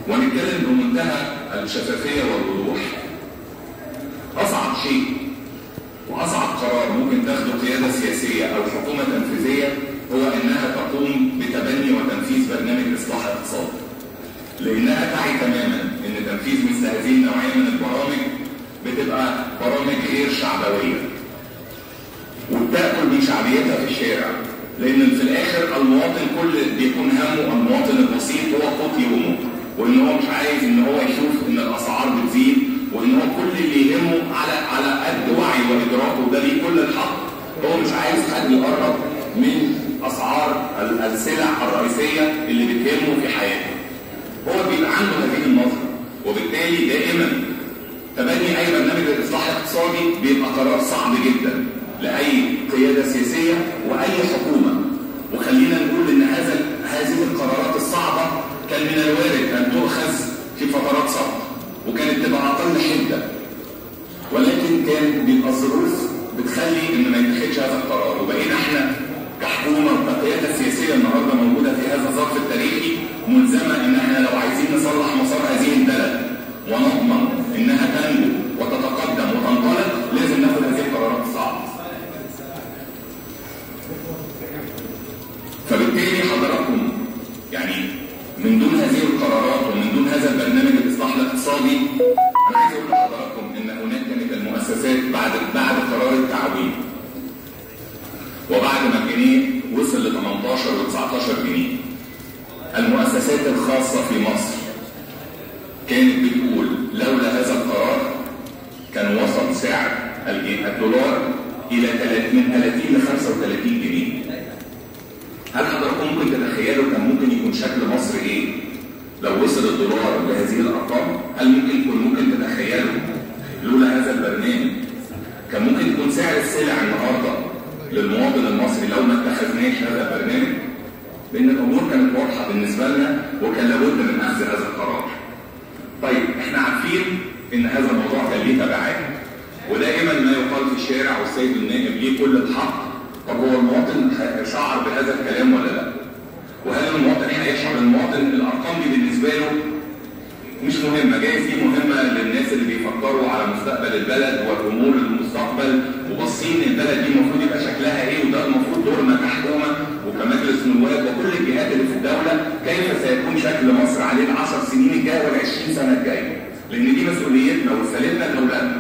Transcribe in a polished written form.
ونتكلم بمنتهى الشفافية والوضوح. أصعب شيء وأصعب قرار ممكن تاخده قيادة سياسية أو حكومة تنفيذية هو إنها تقوم بتبني وتنفيذ برنامج إصلاح اقتصادي، لأنها تعي تماما إن تنفيذ مثل هذه النوعية من البرامج بتبقى برامج غير شعبوية وبتاكل من شعبيتها في الشارع، لأن في الآخر المواطن كل بيكون همه المواطن البسيط هو قوت يومه، وإن هو مش عايز إن هو يشوف إن الأسعار بتزيد، وإن هو كل اللي يهمه على قد وعي وإدراكه وده ليه كل الحق، هو مش عايز حد يقرب من أسعار السلع الرئيسية اللي بتهمه في حياته. هو بيبقى عنده هذه النظرة، وبالتالي دائما تبني أي برنامج للإصلاح الاقتصادي بيبقى قرار صعب جدا لأي قيادة سياسية وأي حكومة. وخلينا نقول إن هذه القرارات الصعبة كان من الوارد أن تؤخذ في فترات صعبة وكانت تبقى أقل حدة، ولكن كان بيبقى الظروف بتخلي إن ما يتخذش هذا القرار، وبقينا إحنا كحكومة وكقيادة سياسية النهارده موجودة في هذا الظرف التاريخي ملزمة إن إحنا لو عايزين نصلح مسار هذه البلد ونضمن إنها تنمو وتتقدم وتنطلق لازم ناخد هذه القرارات الصعبة. فبالتالي حضراتكم يعني من دون هذه القرارات ومن دون هذا البرنامج الإصلاح الاقتصادي أنا عايز أقول لحضراتكم إن هناك كانت المؤسسات بعد قرار التعويم وبعد ما الجنيه وصل ل 18 و 19 جنيه المؤسسات الخاصة في مصر كانت بتقول لولا هذا القرار كان وصل سعر الدولار إلى من 30 ل 35 جنيه. هل حضراتكم ممكن تتخيلوا كان ممكن يكون شكل مصر ايه لو وصل الدولار لهذه الارقام؟ هل ممكن تتخيلوا لولا هذا البرنامج كان ممكن يكون سعر السلع النهارده للمواطن المصري لو ما اتخذناش هذا البرنامج؟ لان الامور كانت واضحه بالنسبه لنا وكان لابد من اخذ هذا القرار. طيب احنا عارفين ان هذا الموضوع كان ليه تبعات ودائما ما يقال في الشارع والسيد النائب ليه كل الحق. طب هو المواطن شعر بهذا الكلام ولا لا؟ وهل المواطن هيشعر؟ المواطن الارقام دي بالنسبه له مش مهمه، جايز دي مهمه للناس اللي بيفكروا على مستقبل البلد والامور المستقبل وباصين البلد دي المفروض يبقى شكلها ايه، وده المفروض دورنا كحكومه وكمجلس نواب وكل الجهات اللي في الدوله كيف سيكون شكل مصر عليه ال10 سنين الجايه وال20 سنه الجايه، لان دي مسؤوليتنا ورسالتنا